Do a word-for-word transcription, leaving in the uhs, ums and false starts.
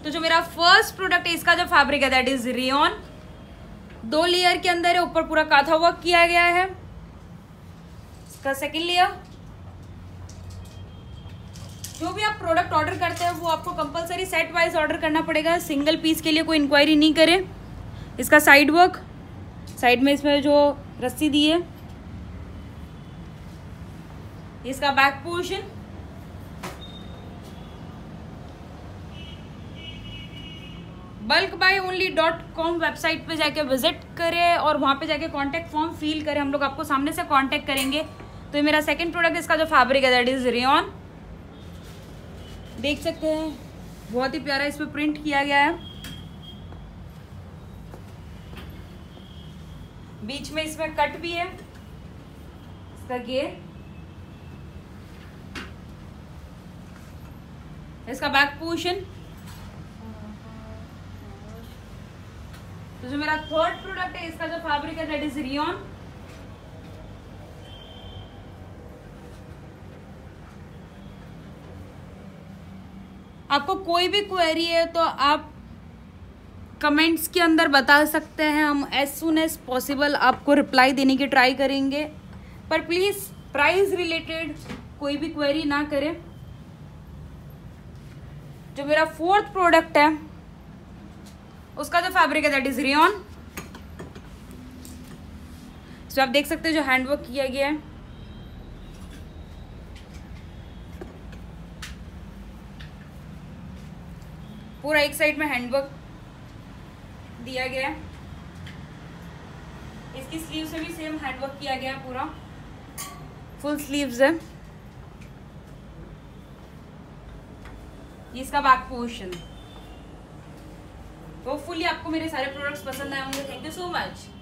तो जो मेरा फर्स्ट प्रोडक्ट है इसका जो फैब्रिक है दैट इज रेयॉन, दो लेयर के अंदर है, ऊपर पूरा काथा वर्क किया गया है। इसका सेकेंड लेयर, जो भी आप प्रोडक्ट ऑर्डर करते हैं वो आपको कंपलसरी सेट वाइज ऑर्डर करना पड़ेगा, सिंगल पीस के लिए कोई इंक्वायरी नहीं करे। इसका साइड वर्क, साइड में इसमें जो रस्सी दी है, इसका back portion, bulk buy only dot com website पे जाके विजिट करें और वहां पे जाके कांटेक्ट फॉर्म फिल करें, हम लोग आपको सामने से कांटेक्ट करेंगे। तो ये मेरा सेकंड प्रोडक्ट, इसका जो फैब्रिक है दैट इज रेयॉन, देख सकते हैं बहुत ही प्यारा इस पे प्रिंट किया गया है। बीच में इसमें कट भी है, इसका घेर, इसका बैक पोर्शन। तो जो मेरा थर्ड प्रोडक्ट है इसका जो फैब्रिक है दैट इज रेयॉन, आपको कोई भी क्वेरी है तो आप कमेंट्स के अंदर बता सकते हैं, हम एज सुन एज पॉसिबल आपको रिप्लाई देने की ट्राई करेंगे, पर प्लीज प्राइस रिलेटेड कोई भी क्वेरी ना करें। जो मेरा फोर्थ प्रोडक्ट है उसका जो फैब्रिक है दैट इज रेयॉन, तो आप देख सकते हैं जो हैंडवर्क किया गया है, पूरा एक साइड में हैंडवर्क दिया गया है, इसकी स्लीव से भी सेम हैंडवर्क किया गया है, पूरा फुल स्लीव्स है। इसका बैक पोर्शन। होपफुली आपको मेरे सारे प्रोडक्ट्स पसंद आए होंगे। Thank you so much.